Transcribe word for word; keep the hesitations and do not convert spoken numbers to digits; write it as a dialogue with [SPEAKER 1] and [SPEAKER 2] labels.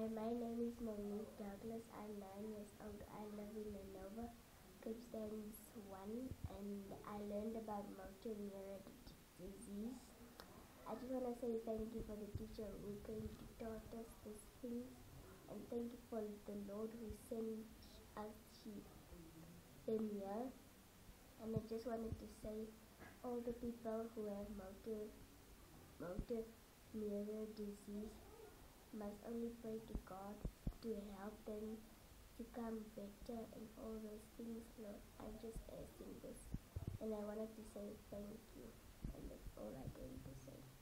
[SPEAKER 1] my name is Monique Douglas. I'm nine years old. I live in Lenova, Kirsten's one, and I learned about motor neuron disease. I just want to say thank you for the teacher who came to taught us these things, and thank you for the Lord who sent us them here. And I just wanted to say all the people who have motor motor neuron disease must only pray to God to help them to come better and all those things, Lord. I'm just asking this, and I wanted to say thank you, and that's all I'm going to say.